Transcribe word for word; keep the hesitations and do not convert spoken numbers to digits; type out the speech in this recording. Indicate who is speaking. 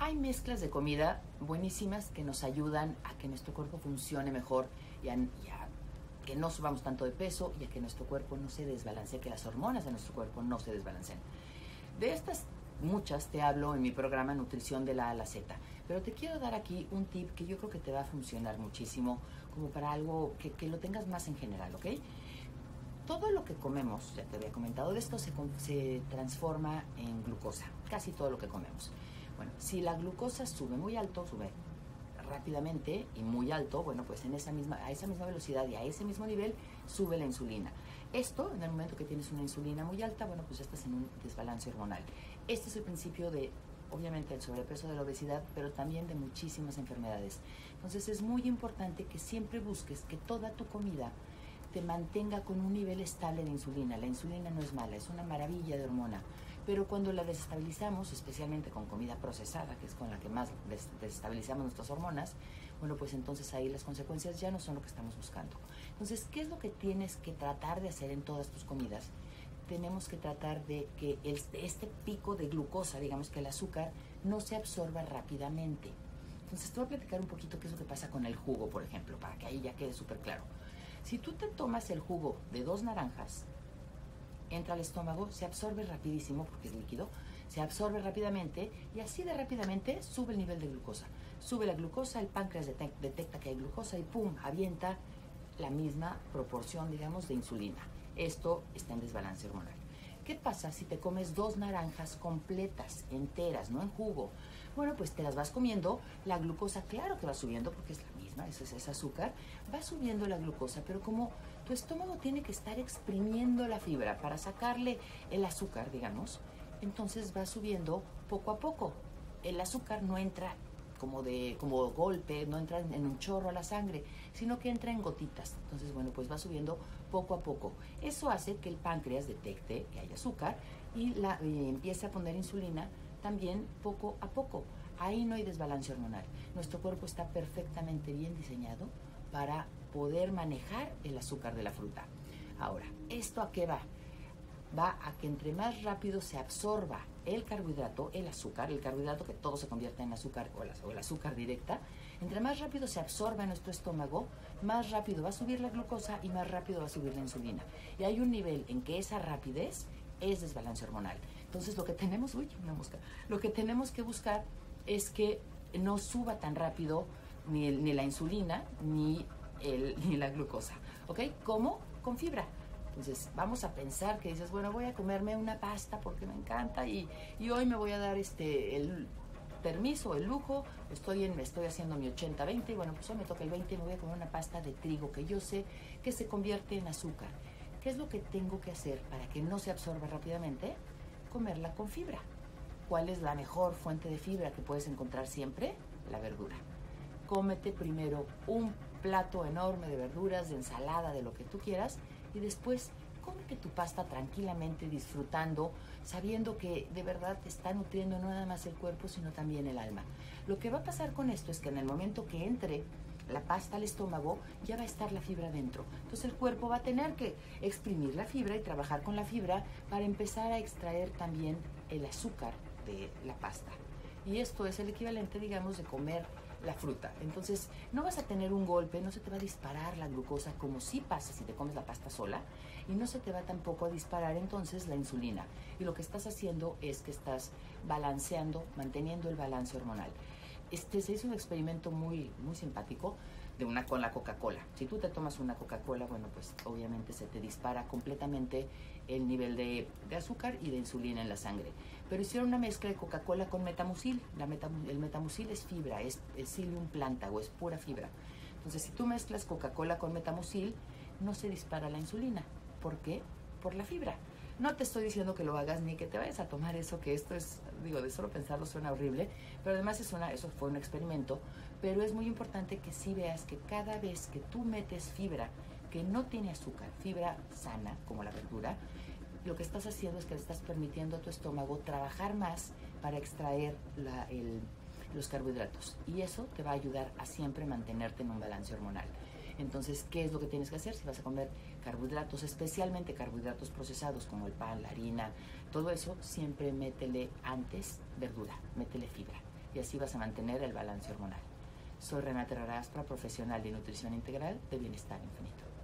Speaker 1: Hay mezclas de comida buenísimas que nos ayudan a que nuestro cuerpo funcione mejor y a, y a que no subamos tanto de peso y a que nuestro cuerpo no se desbalancee, que las hormonas de nuestro cuerpo no se desbalanceen. De estas muchas te hablo en mi programa Nutrición de la A a la Z, pero te quiero dar aquí un tip que yo creo que te va a funcionar muchísimo, como para algo que, que lo tengas más en general, ¿ok? Todo lo que comemos, ya te había comentado de esto, se, se transforma en glucosa, casi todo lo que comemos. Bueno, si la glucosa sube muy alto, sube rápidamente y muy alto, bueno, pues en esa misma, a esa misma velocidad y a ese mismo nivel sube la insulina. Esto, en el momento que tienes una insulina muy alta, bueno, pues ya estás en un desbalance hormonal. Este es el principio de, obviamente, el sobrepeso, de la obesidad, pero también de muchísimas enfermedades. Entonces es muy importante que siempre busques que toda tu comida te mantenga con un nivel estable de insulina. La insulina no es mala, es una maravilla de hormona, pero cuando la desestabilizamos, especialmente con comida procesada, que es con la que más des desestabilizamos nuestras hormonas, bueno, pues entonces ahí las consecuencias ya no son lo que estamos buscando. Entonces, ¿qué es lo que tienes que tratar de hacer en todas tus comidas? Tenemos que tratar de que el, este pico de glucosa, digamos que el azúcar, no se absorba rápidamente. Entonces, te voy a platicar un poquito qué es lo que pasa con el jugo, por ejemplo, para que ahí ya quede súper claro. Si tú te tomas el jugo de dos naranjas, entra al estómago, se absorbe rapidísimo porque es líquido, se absorbe rápidamente y así de rápidamente sube el nivel de glucosa. Sube la glucosa, el páncreas detecta que hay glucosa y ¡pum!, avienta la misma proporción, digamos, de insulina. Esto está en desbalance hormonal. ¿Qué pasa si te comes dos naranjas completas, enteras, no en jugo? Bueno, pues te las vas comiendo, la glucosa, claro que va subiendo porque es la misma, eso es, es azúcar, va subiendo la glucosa, pero como tu estómago tiene que estar exprimiendo la fibra para sacarle el azúcar, digamos, entonces va subiendo poco a poco. El azúcar no entra como de como golpe, no entra en un chorro a la sangre, sino que entra en gotitas. Entonces, bueno, pues va subiendo poco a poco. Eso hace que el páncreas detecte que hay azúcar y, la, y empiece a poner insulina también poco a poco. Ahí no hay desbalance hormonal. Nuestro cuerpo está perfectamente bien diseñado para poder manejar el azúcar de la fruta. Ahora, ¿esto a qué va? Va a que entre más rápido se absorba el carbohidrato, el azúcar, el carbohidrato que todo se convierte en azúcar o, la, o el azúcar directa, entre más rápido se absorba en nuestro estómago, más rápido va a subir la glucosa y más rápido va a subir la insulina. Y hay un nivel en que esa rapidez es desbalance hormonal. Entonces lo que tenemos, uy, una mosca, lo que tenemos que buscar es que no suba tan rápido ni, el, ni la insulina ni, el, ni la glucosa, ¿ok? ¿Cómo? Con fibra. Entonces vamos a pensar que dices, bueno, voy a comerme una pasta porque me encanta y, y hoy me voy a dar este el permiso, el lujo, estoy, en, estoy haciendo mi ochenta veinte y bueno, pues hoy me toca el veinte y me voy a comer una pasta de trigo que yo sé que se convierte en azúcar. ¿Qué es lo que tengo que hacer para que no se absorba rápidamente? Comerla con fibra. ¿Cuál es la mejor fuente de fibra que puedes encontrar siempre? La verdura. Cómete primero un plato enorme de verduras, de ensalada, de lo que tú quieras, y después cómete tu pasta tranquilamente, disfrutando, sabiendo que de verdad te está nutriendo no nada más el cuerpo, sino también el alma. Lo que va a pasar con esto es que en el momento que entre la pasta al estómago, ya va a estar la fibra dentro. Entonces el cuerpo va a tener que exprimir la fibra y trabajar con la fibra para empezar a extraer también el azúcar de la pasta. Y esto es el equivalente, digamos, de comer la fruta. Entonces no vas a tener un golpe, no se te va a disparar la glucosa como sí pasa si te comes la pasta sola, y no se te va tampoco a disparar entonces la insulina. Y lo que estás haciendo es que estás balanceando, manteniendo el balance hormonal. Este se hizo un experimento muy, muy simpático de una con la Coca-Cola. Si tú te tomas una Coca-Cola, bueno, pues obviamente se te dispara completamente el nivel de, de azúcar y de insulina en la sangre. Pero hicieron una mezcla de Coca-Cola con metamucil. La meta, el metamucil es fibra, es, es psyllium planta o es pura fibra. Entonces, si tú mezclas Coca-Cola con metamucil, no se dispara la insulina. ¿Por qué? Por la fibra. No te estoy diciendo que lo hagas ni que te vayas a tomar eso, que esto es, digo, de solo pensarlo suena horrible, pero además es una, eso fue un experimento, pero es muy importante que sí veas que cada vez que tú metes fibra que no tiene azúcar, fibra sana como la verdura, lo que estás haciendo es que le estás permitiendo a tu estómago trabajar más para extraer la, el, los carbohidratos, y eso te va a ayudar a siempre mantenerte en un balance hormonal. Entonces, ¿qué es lo que tienes que hacer? Si vas a comer carbohidratos, especialmente carbohidratos procesados como el pan, la harina, todo eso, siempre métele antes verdura, métele fibra. y así vas a mantener el balance hormonal. Soy Renata Rarastra, profesional de nutrición integral de bienestar infinito.